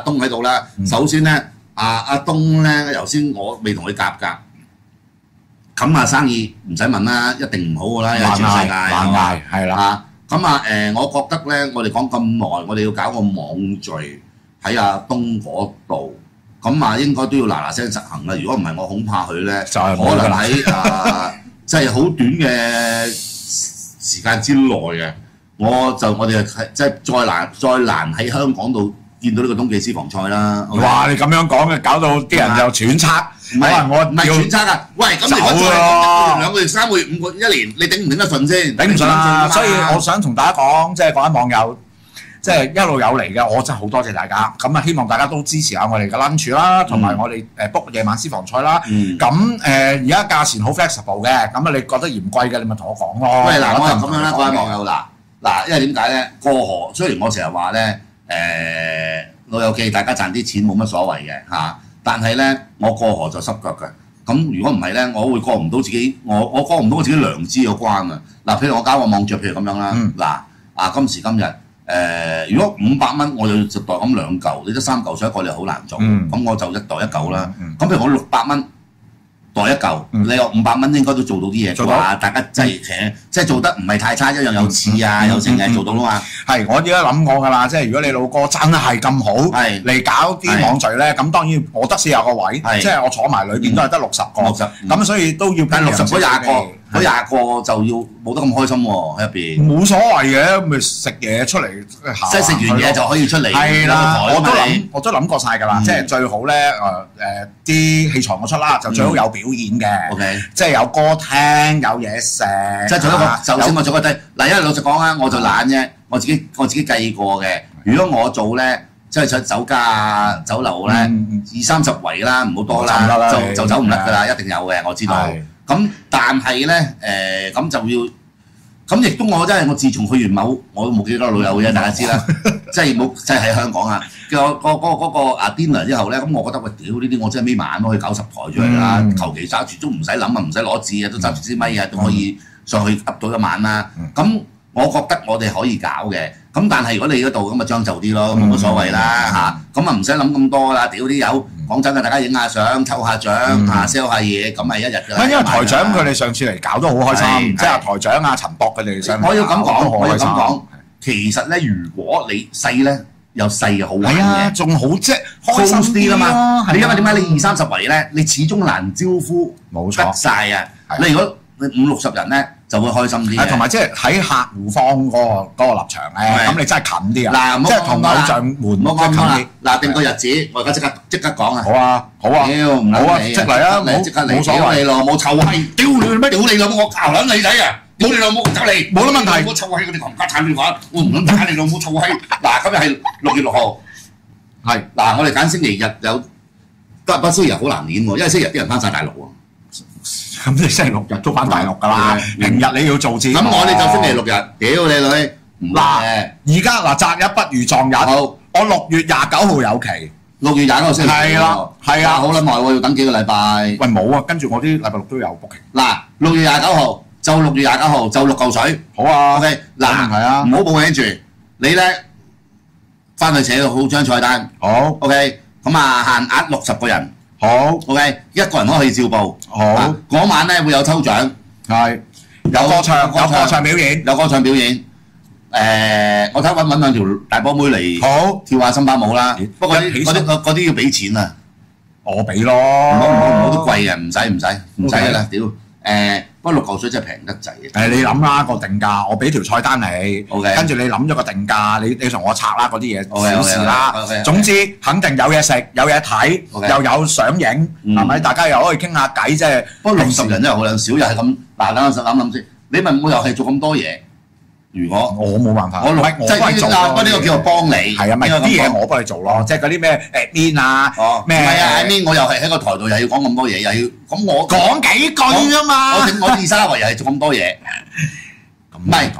東喺度啦。首先咧，阿東咧，頭先我未同佢夾㗎。咁啊，生意唔使問啦，一定唔好㗎啦，因為全世界難捱係啦。 咁啊我覺得咧，我哋講咁耐，我哋要搞個網聚喺阿東嗰度，咁啊應該都要嗱嗱聲實行啦。如果唔係，我恐怕佢咧可能喺即係好短嘅時間之內嘅，我哋即係再難喺香港度見到呢個冬季私房菜啦。 哇！你咁樣講嘅，搞到啲人又揣測。 唔係我唔係揣測啊！喂，咁你講再2個月、3個月、5個月、1年，你頂唔頂得順先？ 頂唔順啊！所以我想同大家講，即係各位網友，即係一路有嚟嘅，我真係好多謝大家。咁啊，希望大家都支持下我哋嘅 lunch 啦，同埋我哋book 夜晚私房菜啦。咁而家價錢好 flexible 嘅，咁啊你覺得嫌貴嘅，你咪同我講咯。 喂，嗱，我係咁樣啦，各位網友嗱，因為點解咧？過河雖然我成日話咧，老友記大家賺啲錢冇乜所謂嘅嚇。但係咧，我過河就濕腳嘅。咁如果唔係咧，我會過唔到自己，我過唔到我自己良知嗰關啊！嗱，譬如我搞個網著，譬如咁樣啦。今時今日，如果500蚊，我就袋咁2嚿，你得3嚿水一個，你好難做。咁我就一袋1嚿啦。咁譬如我600蚊袋1嚿，你有500蚊應該都做到啲嘢。做到大家即係做得唔係太差，一樣有刺啊，有成嘅做到啦嘛。 係，我而家諗過㗎啦，即係如果你老哥真係咁好嚟搞啲網聚咧，咁當然我得40個位，即係我坐埋裏邊都係得60個，咁所以都要但60嗰20個，嗰20個就要冇得咁開心喎喺入邊。 冇所謂嘅，咪食嘢出嚟， 即係食完嘢就可以出嚟。 係啦，我都諗過晒㗎啦，即係最好咧啲器材我出啦，就最好有表演嘅，即係有歌聽，有嘢食。 即係做一個，首先我做個低嗱，因為老實講啊，我就懶啫，我自己計過嘅。如果我做咧，即係出酒家啊、酒樓咧，20-30圍啦，唔好多啦，就走唔甩㗎啦，一定有嘅，我知道。咁但係咧，咁就要，咁亦都我真係我自從去完某，我都冇幾多老友嘅，大家知啦，即係冇，即係喺香港啊。嗰個dinner 之後咧，咁我覺得喂，屌呢啲我真係眯埋眼都可以搞10台出嚟啦，求其揸住都唔使諗啊，唔使攞紙啊，都揸住支咪啊，都可以上去揼到一晚啦。咁我覺得我哋可以搞嘅，咁但係如果你嗰度咁咪將就啲咯，冇乜所謂啦嚇。咁啊唔使諗咁多啦，屌啲友，講真嘅，大家影下相、抽下獎嚇、sell 下嘢，咁係一日㗎啦。 因為台長佢哋上次嚟搞都好開心，即係台長啊、陳博佢哋上嚟。 我要咁講，其實咧，如果你細咧，有細嘅好玩嘅， 仲好即係開心啲啦嘛。 你因為點解你20-30圍咧，你始終難招呼得晒啊。你如果50-60人咧，就會開心啲。同埋即係喺客戶方嗰個立場咧，咁你真係近啲啊！即係同偶像們即係近啲。嗱，定個日子，我而家即刻講啊！ 好啊，好啊，好啊，即嚟啊！冇所謂， 你老母臭閪，屌你咩？屌你老母，我教撚你仔啊！屌你老母，走嚟！冇得問題。我臭閪嗰啲冚家鏟亂話，我唔撚打你老母臭閪。嗱，今日係6月6號，係嗱，我哋揀星期日有，不星期日好難練喎，因為星期日啲人翻晒大陸喎。 咁你星期6日都翻大陸㗎啦，平日你要做節目。 咁我哋就星期6日，屌你女！ 嗱，而家嗱擇日不如撞日，我6月29號有期。 6月29號星期係啦，係啊， 好撚耐喎，要等幾個禮拜。 喂，冇啊，跟住我啲禮拜6都有 booking。 嗱，6月29號就6月29號就6嚿水。 好啊 ，OK， 嗱， 係啊， 唔好報名住，你咧翻去寫好張菜單。好 ，OK， 咁啊限額60個人。好 ，OK， 一個人可以照報。好，嗰晚咧會有抽獎，係有歌唱表演，有歌唱表演。我睇揾2條大波妹嚟，好跳下森巴舞啦。不過嗰啲要俾錢啊，我俾咯，唔好都貴啊，唔使㗎啦，屌！不過6嚿水真係平得滯。 你諗啦個定價，我俾條菜單你，跟住你諗咗個定價，你同我拆啦嗰啲嘢小事啦。總之肯定有嘢食，有嘢睇，又有相影，係咪？大家又可以傾下偈，即係。不過60人真係好撚少，又係咁。嗱，等我諗先，你問我又係做咁多嘢。如果我冇辦法，我即係做咯。呢個叫做幫你，係啊，咪啲嘢我幫你做咯，即係嗰啲咩admin啊，咩？唔係啊，admin我又係喺個台度又要講咁多嘢，又要咁我講幾句啊嘛。我2-3圍又係做咁多嘢，唔係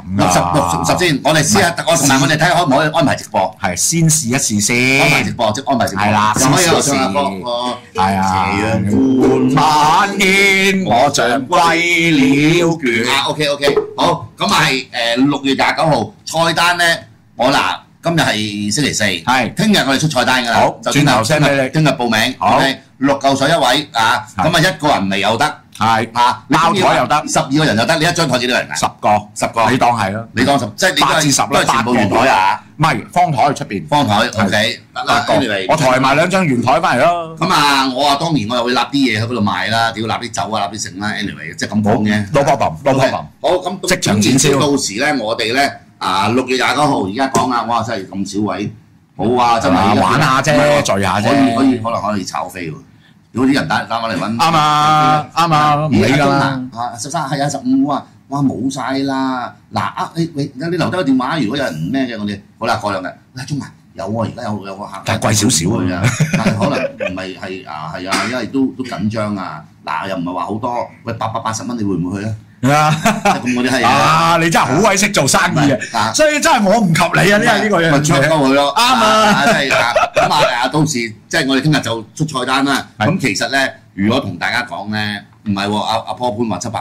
60先，我哋試下，我同埋我哋睇下可唔可以安排直播？係先試一試先。安排直播，即安排直播。係啦，先試試。係啊。半晚煙，我像歸了倦。OK， 好，咁係6月29號菜單咧，我嗱今日係星期四， 係聽日我哋出菜單㗎啦。 好，轉頭 send 俾你。 聽日報名，OK，6嚿水一位啊，咁啊一個人未有得。係啊， 包台又得 ，12個人又得，你一張台幾多人啊？10個， 你當係咯， 你當10，即係你 8至10啦， 全部圓台啊？ 唔係方台出邊， 方台 OK， 我抬埋2張圓台翻嚟咯。 咁啊，我當年我又會立啲嘢喺嗰度賣啦，屌立啲酒啊，立啲剩啦 ，anyway， 即係咁講嘅。 No problem。 好，咁即場展銷， 到時咧，我哋咧6月29號而家講啊，哇，真係咁少位，好啊，真係玩下啫，聚下啫， 可能可以炒飛喎。如果啲人打我嚟揾， 啱啊，唔理㗎啦。 13係啊15啊，哇冇晒啦！嗱你留低個電話，如果有人唔咩嘅我哋，好啦過兩日，喂鐘啊有喎，而家有個客， 但係貴少少啊，但係可能唔係係啊，因為都緊張啊。嗱又唔係話好多，喂880蚊你會唔會去啊？咁嗰啲係啊！你真係好鬼識做生意啊！所以真係我唔及你啊！呢個嘢咪出鳩佢咯， 啱啊！ 真係咁啊！到時即係我哋聽日就出菜單啦。咁其實咧，如果同大家講咧，唔係喎，阿坡潘話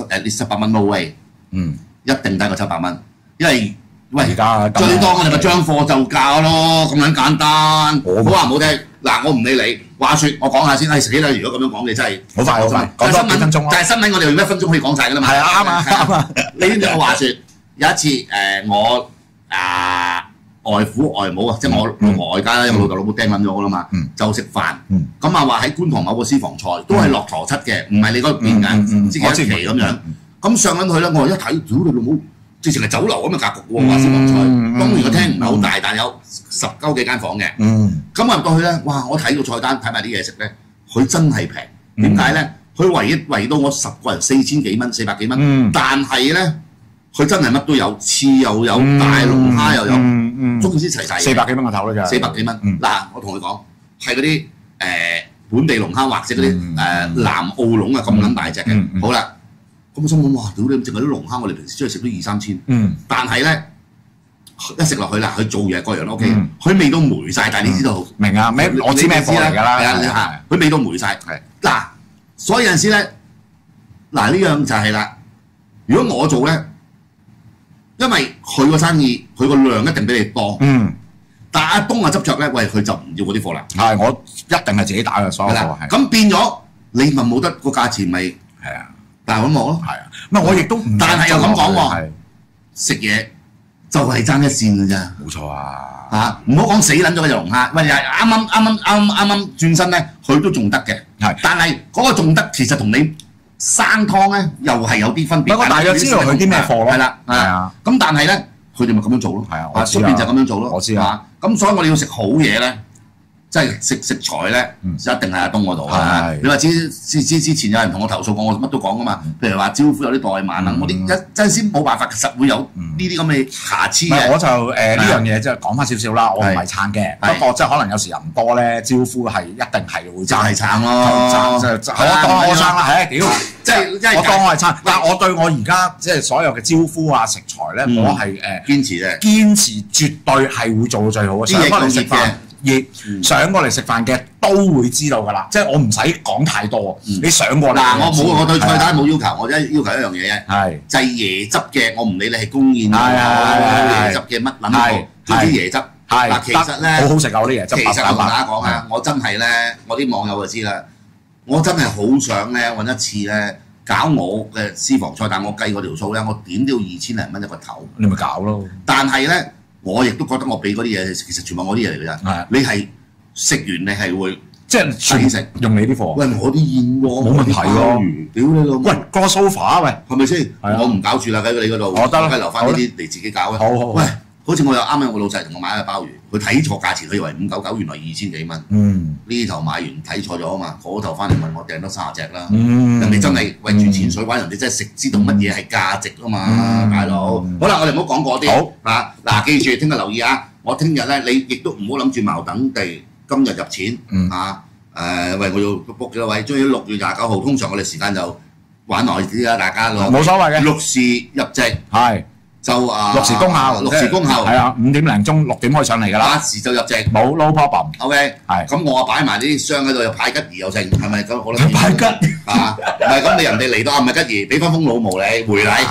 700蚊 no way， 一定低過700蚊，因為喂最多我哋咪將貨就價咯，咁樣簡單。好話唔好聽，嗱我唔理你。話説我講下先，死啦！如果咁樣講，你真係好快，講多幾分鐘咯。 但係新聞我哋用1分鐘可以講晒㗎啦嘛。 係啊，啱啊。 你知唔知我話説有一次我外父外母啊，即係我老婆外家啦，因為老豆老母釘撚咗㗎啦嘛，就食飯。咁啊話喺觀塘某個私房菜都係落陀七嘅，唔係你嗰邊㗎，唔知幾多期咁樣。咁上緊去咧，我一睇，屌你老母！直情係酒樓咁嘅格局喎，話私房菜。當然個廳唔係好大，但有10鳩幾間房嘅。咁入到去咧，哇！我睇個菜單，睇埋啲嘢食咧，佢真係平。點解咧？佢圍到我10個人4000幾蚊，400幾蚊。但係咧，佢真係乜都有，翅又有，大龍蝦又有，總之齊齊。 400幾蚊個頭啦，就 400幾蚊。嗱，我同佢講係嗰啲本地龍蝦或者嗰啲南澳龍啊，咁撚大隻嘅。好啦。咁我心諗哇，屌你！淨係啲龍蝦，我哋平時出去食都2、3千。但係咧，一食落去啦，佢做嘢各樣都 OK。佢味到霉晒，但係你知道明啊？我知咩貨嚟㗎啦？ 係啊，佢味到霉晒。嗱，所以有陣時咧，嗱呢樣就係啦。如果我做咧，因為佢個生意，佢個量一定比你多。但阿東啊執着咧，喂佢就唔要嗰啲貨啦。係，我一定係自己打嘅所有貨。咁變咗你咪冇得個價錢咪係啊？但係我冇咯，係啊，唔係我亦都唔，但係又咁講喎，食嘢就係爭一線㗎咋，冇錯啊，嚇唔好講死撚咗嗰隻龍蝦，喂啱轉身咧，佢都仲得嘅，係，但係嗰個仲得其實同你生湯咧又係有啲分別。我大約知道佢啲咩貨咯，係啦，係啊，咁但係咧佢哋咪咁樣做咯，係啊，出邊就咁樣做咯，我知啊，咁所以我哋要食好嘢咧。即係食材咧，一定係阿東嗰度啊！你話之前有人同我投訴過，我乜都講噶嘛。譬如話招呼有啲怠慢啊，我啲真先冇辦法，實會有呢啲咁嘅瑕疵嘅。我就呢樣嘢即係講翻少少啦，我唔係撐嘅。不過即係可能有時人多咧，招呼係一定係會就係撐咯。我當我撐啦，係屌！即係我當我係撐，但係我對我而家即係所有嘅招呼啊食材咧，我係堅持嘅，堅持絕對係會做到最好嘅。上過嚟食飯。上過嚟食飯嘅都會知道㗎啦，即係我唔使講太多。你上過嚟嗱，我對菜單冇要求，我要求一樣嘢啫，係就係椰汁嘅，我唔理你係公宴椰汁嘅乜撚嘢，總之椰汁嗱，其實咧好好食啊！嗰啲椰汁，其實我同大家講啊，我真係咧，我啲網友就知啦，我真係好想咧揾一次咧搞我嘅私房菜，但我計嗰條數咧，我點都要2000零蚊一個頭，你咪搞咯。但係咧。我亦都覺得我俾嗰啲嘢，其實全部我啲嘢嚟㗎咋。你係食完你係會即係全食用你啲貨。喂，我啲燕窩冇問題喎。屌你老母！喂，個 sofa 喂，係咪先？我唔搞住啦，喺你嗰度。我得留翻呢啲嚟自己搞啊。好。喂，好似我有啱啱我老細同我買個鮑魚，佢睇錯價錢，佢以為599，原來2000幾蚊。呢頭買完睇錯咗啊嘛，嗰頭翻嚟問我訂多30隻啦。人哋真係為住錢水玩，人哋真係食知道乜嘢係價值啊嘛，大佬。好啦，我哋唔好講嗰啲。好啊，嗱，記住聽日留意啊！我聽日咧，你亦都唔好諗住茅等地今日入錢啊！喂，我要 book 幾多位？終於6月29號，通常我哋時間就玩耐啲啦，大家冇所謂嘅。6時入席係。就6時公後，6時公後係啊，5點零鐘6點可以上嚟㗎啦。8時就入席，冇 no problem。OK， 係咁我擺埋啲箱喺度，又派吉兒又剩，係咪咁好咧？派吉啊，唔係咁你人哋嚟到唔係吉兒，俾翻封老毛你回禮。係。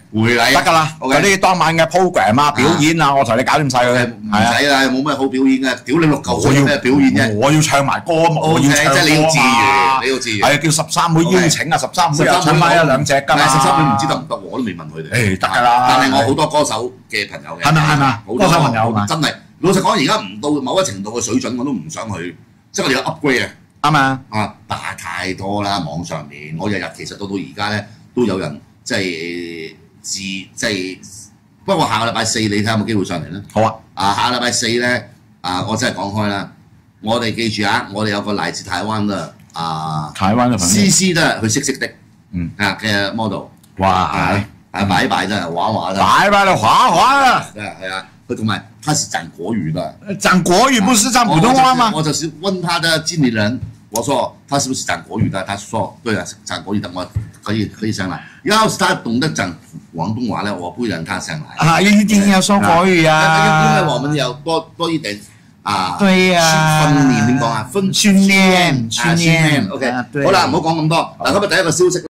回禮得㗎啦。嗰啲當晚嘅 program 啊、表演啊，我同你搞掂晒佢。 唔使啦，冇咩好表演嘅，屌你6嚿水有咩表演啫？ 我要唱埋歌，我要唱歌即係你要自娛，你要自娛。 係叫13妹邀請啊，13妹又唱翻1兩隻㗎嘛。 13妹唔知得唔得，我都未問佢哋。 誒得㗎啦。 但係我好多歌手嘅朋友嘅。 係咪？歌手朋友真係老實講，而家唔到某一程度嘅水準，我都唔想去，即係我哋有 upgrade 啊。 啱啊！ 但係太多啦，網上面我日日其實到而家咧都有人即係，不過下個禮拜4你睇下有冇機會上嚟咧？ 好啊！ 下個禮拜4咧我真係講開啦，我哋記住啊，我哋有個來自台灣嘅台灣嘅朋友 CC 都係佢識的，嘅 model， 哇擺一擺真係畫畫的， 擺到畫畫啊！ 係啊，佢同埋他是講國語的， 講國語不是講普通話嗎？ 我就是問他的經理人，我說他是不是講國語的？他說對啊，講國語的，我可以上來。要是他懂得講廣東話呢，我不讓他上來。 一定要說國語啊！ 因為我們有多一點對呀， 訓練點講啊？訓練 OK，好啦，唔好講咁多。嗱，今日第一個消息。